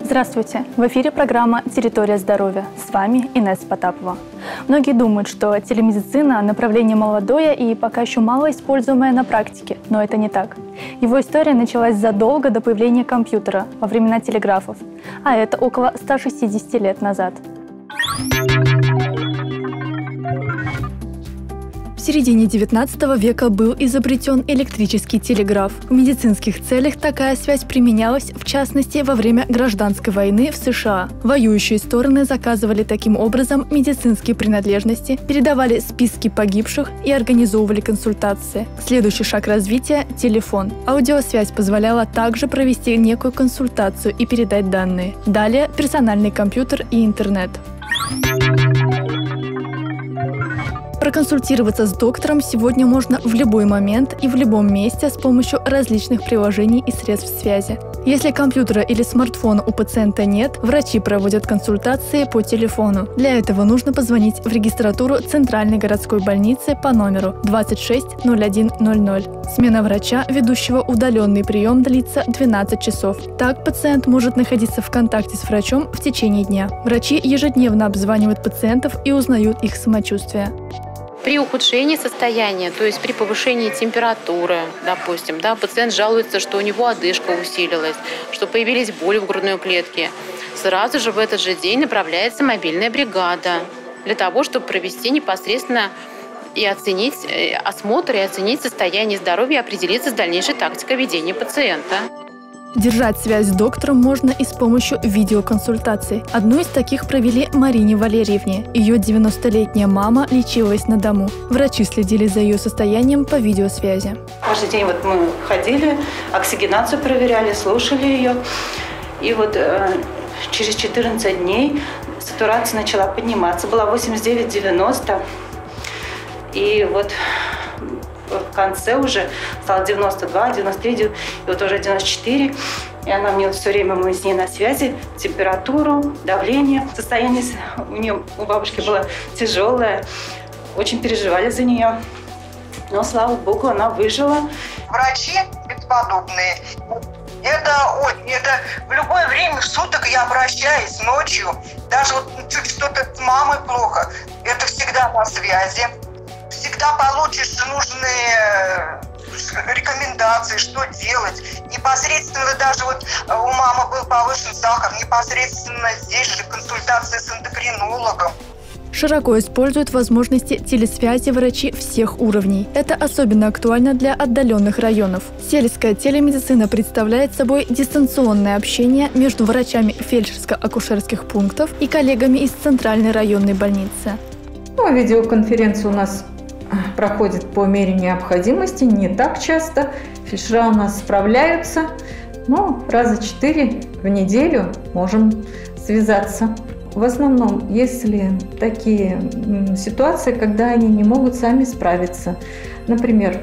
Здравствуйте! В эфире программа «Территория здоровья». С вами Инесса Потапова. Многие думают, что телемедицина – направление молодое и пока еще мало используемое на практике, но это не так. Его история началась задолго до появления компьютера, во времена телеграфов, а это около 160 лет назад. В середине XIX века был изобретен электрический телеграф. В медицинских целях такая связь применялась, в частности, во время гражданской войны в США. Воюющие стороны заказывали таким образом медицинские принадлежности, передавали списки погибших и организовывали консультации. Следующий шаг развития – телефон. Аудиосвязь позволяла также провести некую консультацию и передать данные. Далее – персональный компьютер и интернет. Проконсультироваться с доктором сегодня можно в любой момент и в любом месте с помощью различных приложений и средств связи. Если компьютера или смартфона у пациента нет, врачи проводят консультации по телефону. Для этого нужно позвонить в регистратуру Центральной городской больницы по номеру 260100. Смена врача, ведущего удаленный прием, длится 12 часов. Так пациент может находиться в контакте с врачом в течение дня. Врачи ежедневно обзванивают пациентов и узнают их самочувствие. При ухудшении состояния, то есть при повышении температуры, допустим, пациент жалуется, что у него одышка усилилась, что появились боли в грудной клетке, сразу же в этот же день направляется мобильная бригада для того, чтобы провести непосредственно и оценить осмотр и оценить состояние здоровья и определиться с дальнейшей тактикой ведения пациента. Держать связь с доктором можно и с помощью видеоконсультаций. Одну из таких провели Марине Валерьевне. Ее 90-летняя мама лечилась на дому. Врачи следили за ее состоянием по видеосвязи. Каждый день мы ходили, оксигенацию проверяли, слушали ее. И через 14 дней сатурация начала подниматься. Была 89-90. И в конце уже стало 92, 93, и уже 94. И она мне все время, мы с ней на связи, температуру, давление. Состояние у бабушки было тяжелое. Очень переживали за нее. Но, слава богу, она выжила. Врачи бесподобные. Это в любое время суток я обращаюсь ночью. Даже чуть что-то с мамой плохо. Это всегда на связи. Всегда получишь нужные рекомендации, что делать. Непосредственно даже у мамы был повышен сахар, непосредственно здесь же консультация с эндокринологом. Широко используют возможности телесвязи врачи всех уровней. Это особенно актуально для отдаленных районов. Сельская телемедицина представляет собой дистанционное общение между врачами фельдшерско-акушерских пунктов и коллегами из Центральной районной больницы. Видеоконференция у нас проходит по мере необходимости, не так часто. Фельдшера у нас справляются, но раза 4 в неделю можем связаться. В основном, если такие ситуации, когда они не могут сами справиться. Например,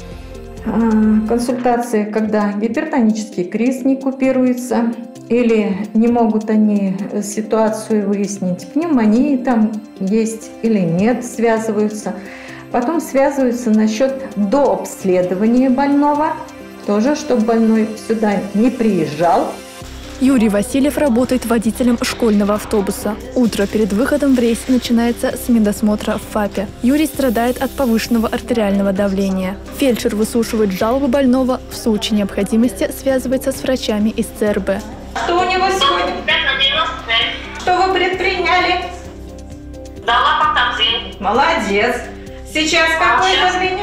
консультации, когда гипертонический криз не купируется, или не могут они ситуацию выяснить, пневмонии там есть или нет, связываются. Потом связываются насчет дообследования больного, тоже, чтобы больной сюда не приезжал. Юрий Васильев работает водителем школьного автобуса. Утро перед выходом в рейс начинается с медосмотра в ФАПе. Юрий страдает от повышенного артериального давления. Фельдшер выслушивает жалобы больного, в случае необходимости связывается с врачами из ЦРБ. Что у него сегодня? Что вы предприняли? Дала пактанзин. Молодец. Сейчас какое давление?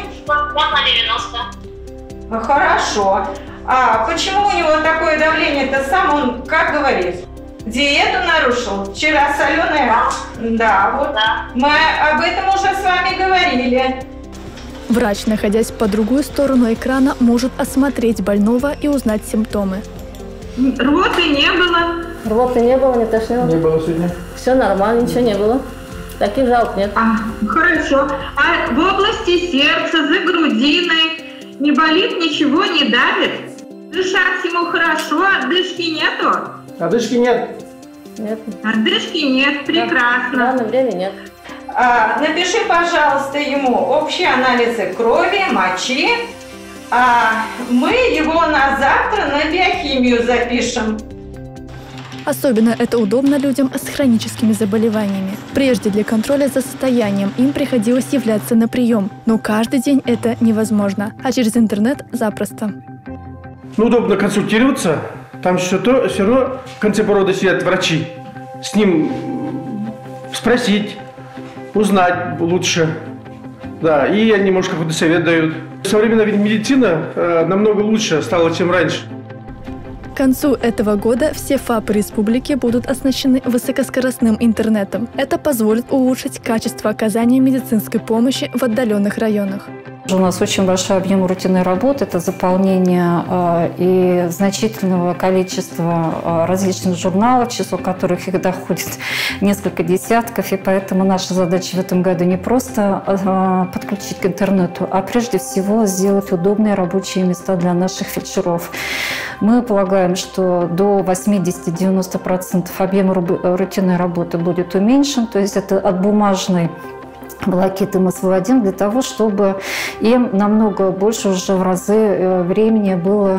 90. Хорошо. А почему у него такое давление-то сам он, как говорит? Диету нарушил? Вчера соленая? Да. Мы об этом уже с вами говорили. Врач, находясь по другую сторону экрана, может осмотреть больного и узнать симптомы. Рвоты не было. Рвоты не было, не тошнило. Не было сегодня. Все нормально, ничего не было. Таких жалоб нет. Хорошо. А в области сердца, за грудиной не болит, ничего не давит? Дышать ему хорошо, одышки нету? Одышки нет. Нет. Одышки нет, прекрасно. В данное время нет. Напиши, пожалуйста, ему общие анализы крови, мочи. Мы его на завтра на биохимию запишем. Особенно это удобно людям с хроническими заболеваниями. Прежде для контроля за состоянием им приходилось являться на прием, но каждый день это невозможно, а через интернет запросто. Ну, удобно консультироваться, там все равно в конце провода сидят врачи, с ним спросить, узнать лучше, да, и они, может, какой-то совет дают. Современная медицина намного лучше стала, чем раньше. К концу этого года все ФАПы республики будут оснащены высокоскоростным интернетом. Это позволит улучшить качество оказания медицинской помощи в отдаленных районах. У нас очень большой объем рутинной работы, это заполнение и значительного количества различных журналов, число которых их доходит несколько десятков, и поэтому наша задача в этом году не просто подключить к интернету, а прежде всего сделать удобные рабочие места для наших фельдшеров. Мы полагаем, что до 80-90% объем рутинной работы будет уменьшен, то есть это от бумажной волокиты мы освободим для того, чтобы им намного больше, уже в разы времени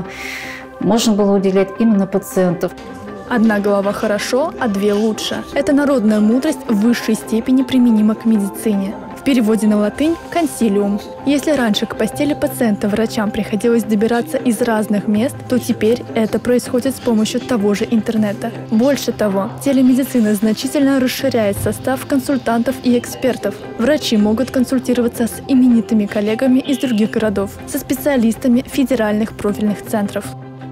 можно было уделять именно пациентов. Одна голова хорошо, а две лучше. Эта народная мудрость в высшей степени применима к медицине. В переводе на латынь – консилиум. Если раньше к постели пациента врачам приходилось добираться из разных мест, то теперь это происходит с помощью того же интернета. Больше того, телемедицина значительно расширяет состав консультантов и экспертов. Врачи могут консультироваться с именитыми коллегами из других городов, со специалистами федеральных профильных центров.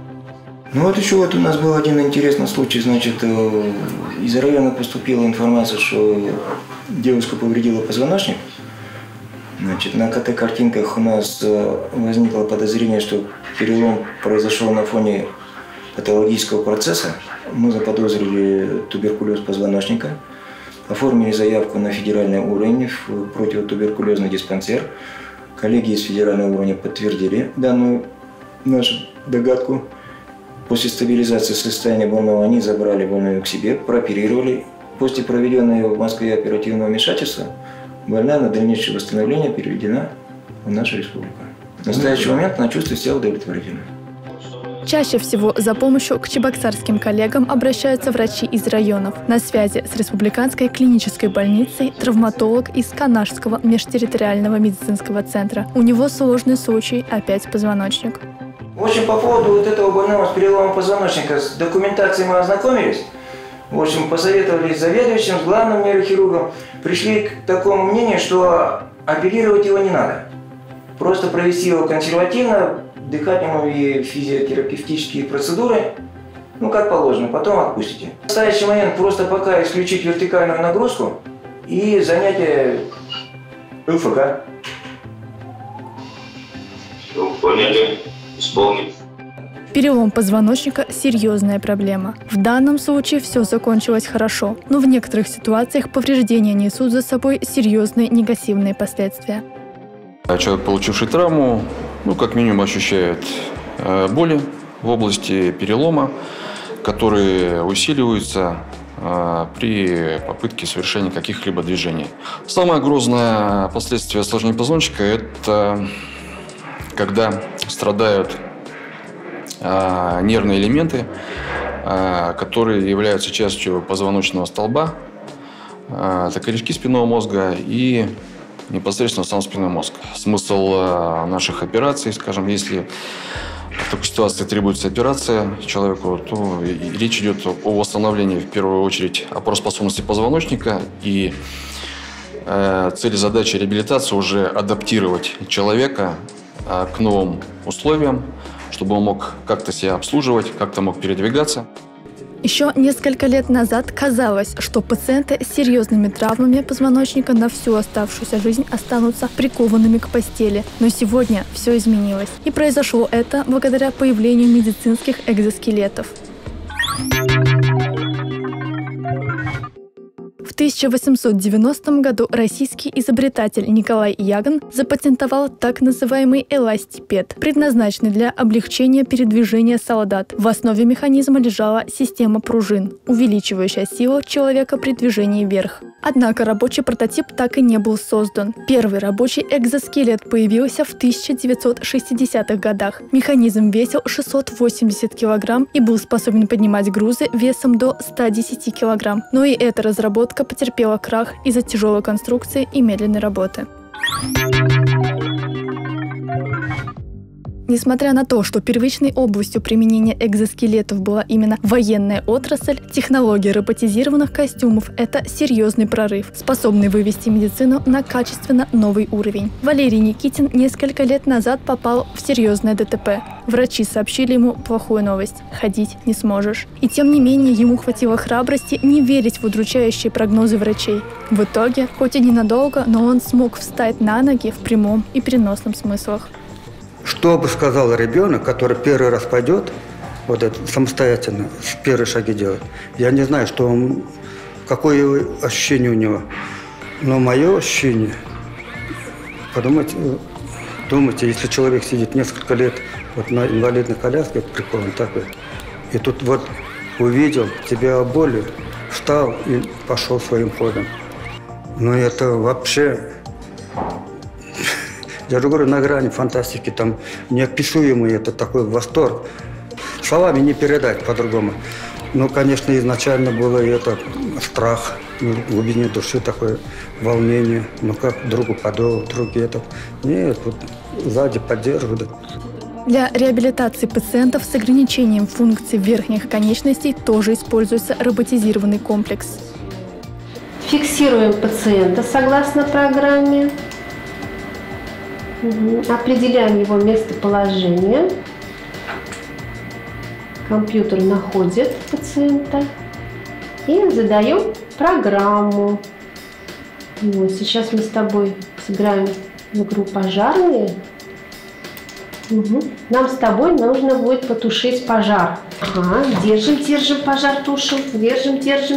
Ну вот еще у нас был один интересный случай. Значит, из района поступила информация, что девушка повредила позвоночник. Значит, на КТ-картинках у нас возникло подозрение, что перелом произошел на фоне патологического процесса. Мы заподозрили туберкулез позвоночника, оформили заявку на федеральный уровень в противотуберкулезный диспансер. Коллеги из федерального уровня подтвердили данную нашу догадку. После стабилизации состояния больного они забрали больную к себе, прооперировали. После проведенного в Москве оперативного вмешательства больная на дальнейшее восстановление переведена в нашу республику. В настоящий момент она чувствует себя удовлетворительно. Чаще всего за помощью к чебоксарским коллегам обращаются врачи из районов. На связи с Республиканской клинической больницей травматолог из Канашского межтерриториального медицинского центра. У него сложный случай, опять позвоночник. В общем, по поводу вот этого больного с переломом позвоночника, с документацией мы ознакомились. В общем, посоветовались с заведующим, с главным нейрохирургом. Пришли к такому мнению, что оперировать его не надо. Просто провести его консервативно, дыхательные и физиотерапевтические процедуры, ну как положено, потом отпустите. В настоящий момент просто пока исключить вертикальную нагрузку и занятие ЛФК. Все, поняли. Исполнить. Перелом позвоночника – серьезная проблема. В данном случае все закончилось хорошо, но в некоторых ситуациях повреждения несут за собой серьезные негативные последствия. Человек, получивший травму, как минимум ощущает боли в области перелома, которые усиливаются при попытке совершения каких-либо движений. Самое грозное последствие осложнения позвоночника – это когда страдают нервные элементы, которые являются частью позвоночного столба, это корешки спинного мозга и непосредственно сам спинной мозг. Смысл наших операций, скажем, если в такой ситуации требуется операция человеку, то речь идет о восстановлении, в первую очередь, опороспособности позвоночника, и цель и задача реабилитации уже адаптировать человека к новым условиям, чтобы он мог как-то себя обслуживать, как-то мог передвигаться. Еще несколько лет назад казалось, что пациенты с серьезными травмами позвоночника на всю оставшуюся жизнь останутся прикованными к постели. Но сегодня все изменилось. И произошло это благодаря появлению медицинских экзоскелетов. В В 1890 году российский изобретатель Николай Ягон запатентовал так называемый эластипед, предназначенный для облегчения передвижения солдат. В основе механизма лежала система пружин, увеличивающая силу человека при движении вверх. Однако рабочий прототип так и не был создан. Первый рабочий экзоскелет появился в 1960-х годах. Механизм весил 680 килограмм и был способен поднимать грузы весом до 110 килограмм. Но и эта разработка потерпела крах из-за тяжелой конструкции и медленной работы. Несмотря на то, что первичной областью применения экзоскелетов была именно военная отрасль, технология роботизированных костюмов – это серьезный прорыв, способный вывести медицину на качественно новый уровень. Валерий Никитин несколько лет назад попал в серьезное ДТП. Врачи сообщили ему плохую новость – ходить не сможешь. И тем не менее ему хватило храбрости не верить в удручающие прогнозы врачей. В итоге, хоть и ненадолго, но он смог встать на ноги в прямом и переносном смыслах. Что бы сказал ребенок, который первый раз пойдет, вот это самостоятельно, первые шаги делать, я не знаю, что он, какое ощущение у него. Но мое ощущение, думайте, если человек сидит несколько лет вот на инвалидной коляске, прикольно такой, и тут вот увидел тебя боли, встал и пошел своим ходом. Но это вообще... Я же говорю, на грани фантастики, там неописуемый это такой восторг. Словами не передать по-другому. Но, конечно, изначально было и это страх, в глубине души такое волнение. Ну как другу подол, друг этот. Нет, вот сзади поддерживают. Для реабилитации пациентов с ограничением функций верхних конечностей тоже используется роботизированный комплекс. Фиксируем пациента согласно программе. Определяем его местоположение. Компьютер находит пациента и задаем программу. Вот, сейчас мы с тобой сыграем в игру «Пожарные». Нам с тобой нужно будет потушить пожар. Ага, держим пожар, тушим. Держим.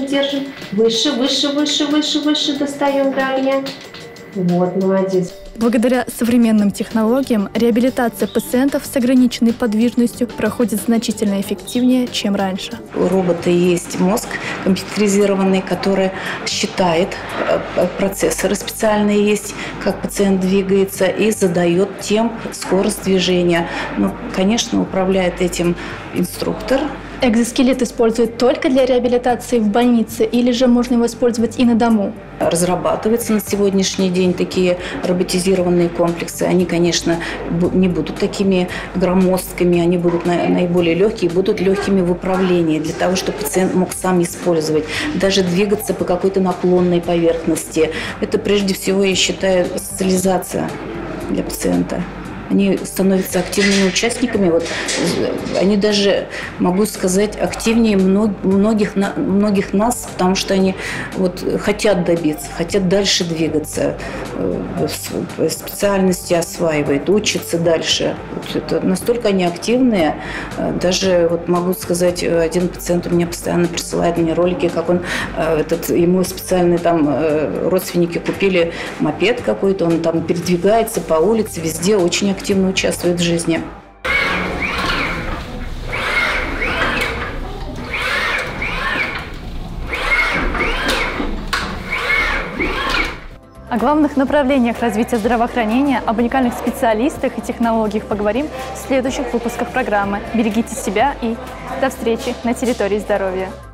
Выше достаем до огня. Вот, молодец. Благодаря современным технологиям реабилитация пациентов с ограниченной подвижностью проходит значительно эффективнее, чем раньше. У робота есть мозг компьютеризированный, который считает, процессоры специальные есть, как пациент двигается, и задает темп, скорость движения. Ну, конечно, управляет этим инструктор. Экзоскелет используют только для реабилитации в больнице или же можно его использовать и на дому? Разрабатываются на сегодняшний день такие роботизированные комплексы. Они, конечно, не будут такими громоздкими, они будут наиболее легкие, будут легкими в управлении, для того, чтобы пациент мог сам использовать, даже двигаться по какой-то наклонной поверхности. Это прежде всего, я считаю, социализация для пациента. Они становятся активными участниками. Вот, они даже, могу сказать, активнее многих нас, потому что они вот, хотят добиться, хотят дальше двигаться, специальности осваивают, учатся дальше. Вот это, настолько они активные. Даже, вот, могу сказать, один пациент у меня постоянно присылает мне ролики, как он, ему специальные там родственники купили мопед какой-то, он там передвигается по улице, везде, очень активно участвует в жизни. О главных направлениях развития здравоохранения, об уникальных специалистах и технологиях поговорим в следующих выпусках программы. Берегите себя и до встречи на территории здоровья.